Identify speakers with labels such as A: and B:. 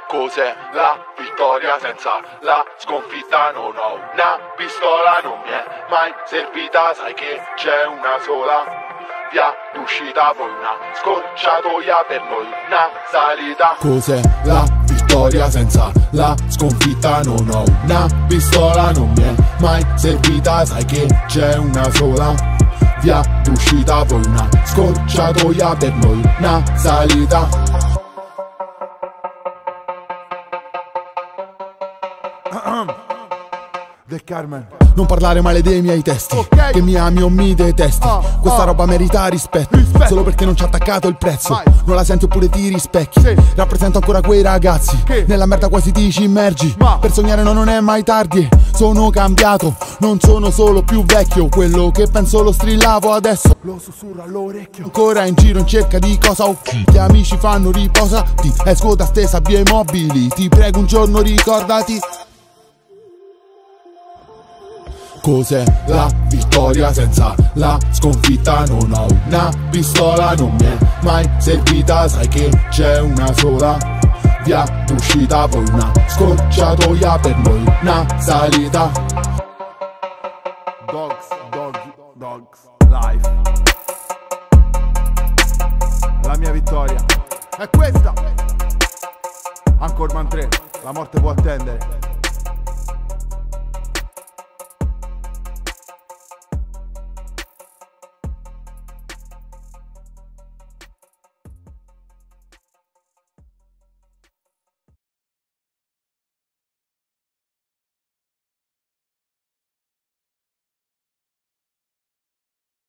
A: Cos'è la vittoria senza la sconfitta? Non ho una pistola, non mi è mai servita. Sai che c'è una sola via d'uscita, poi una scorciatoia per noi, una salita. Cos'è la vittoria senza la sconfitta? Non ho una pistola, non mi è mai servita. Sai che c'è una sola via d'uscita, poi una scorciatoia per noi, una salita.
B: Del Carmen.
C: Non parlare male dei miei testi,
B: okay,
C: che mi ami o mi detesti. Questa roba merita rispetto, solo perché non ci ha attaccato il prezzo.
B: Vai.
C: Non la senti oppure ti rispecchi,
B: sì.
C: Rappresento ancora quei ragazzi
B: che
C: nella merda quasi ti ci immergi.
B: Ma
C: per sognare non è mai tardi. Sono cambiato, non sono solo più vecchio. Quello che penso lo strillavo, adesso
B: lo sussurro all'orecchio.
C: Ancora in giro in cerca di cosa occhi. Gli amici fanno riposati, esco da ste sabbie mobili. Ti prego un giorno ricordati. Cos'è la vittoria senza la sconfitta? Non ho una pistola, non mi è mai servita. Sai che c'è una sola via d'uscita, poi una scorciatoia per noi, una salita.
B: Dogs, life. La mia vittoria è questa. Anchorman 3, la morte può attendere.